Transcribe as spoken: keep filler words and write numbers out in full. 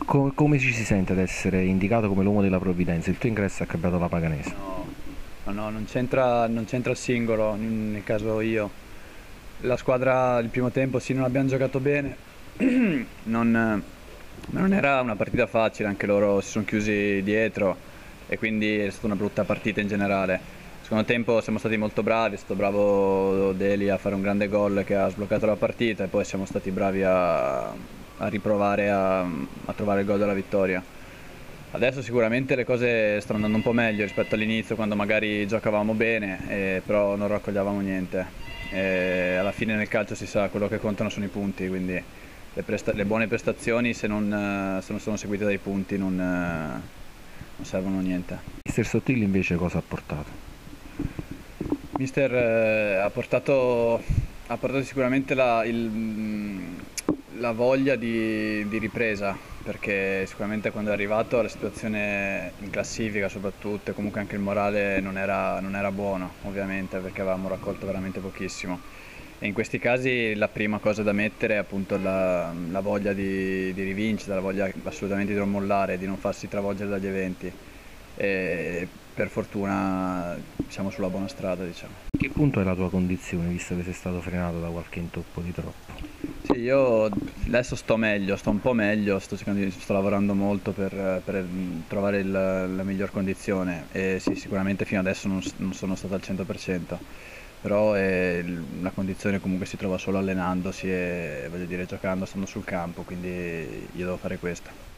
Co- come ci si sente ad essere indicato come l'uomo della provvidenza? Il tuo ingresso ha cambiato la paganese. No, no, no, non c'entra non c'entra il singolo, n- nel caso io. La squadra il primo tempo sì non abbiamo giocato bene, non, ma non era una partita facile, anche loro si sono chiusi dietro e quindi è stata una brutta partita in generale. Secondo tempo siamo stati molto bravi, è stato bravo Deli a fare un grande gol che ha sbloccato la partita e poi siamo stati bravi a, a riprovare a, a trovare il gol della vittoria. Adesso sicuramente le cose stanno andando un po' meglio rispetto all'inizio quando magari giocavamo bene, eh, però non raccoglievamo niente. E alla fine nel calcio si sa, quello che contano sono i punti, quindi le, presta- le buone prestazioni se non, eh, se non sono seguite dai punti non, eh, non servono a niente. Mister Sottilli invece cosa ha portato? Mister eh, ha portato, ha portato sicuramente la, il, mm, la voglia di, di ripresa, perché sicuramente quando è arrivato la situazione in classifica soprattutto e comunque anche il morale non era, non era buono, ovviamente, perché avevamo raccolto veramente pochissimo. E in questi casi la prima cosa da mettere è appunto la, la voglia di, di rivincita, la voglia assolutamente di non mollare, di non farsi travolgere dagli eventi. E per fortuna siamo sulla buona strada, diciamo. A che punto è la tua condizione, visto che sei stato frenato da qualche intoppo di troppo? Sì, io adesso sto meglio, sto un po' meglio, sto, cercando di- sto lavorando molto per, per trovare il- la miglior condizione e sì, sicuramente fino adesso non, non sono stato al cento per cento, però eh, il- la condizione comunque si trova solo allenandosi e voglio dire giocando, stando sul campo, quindi io devo fare questo.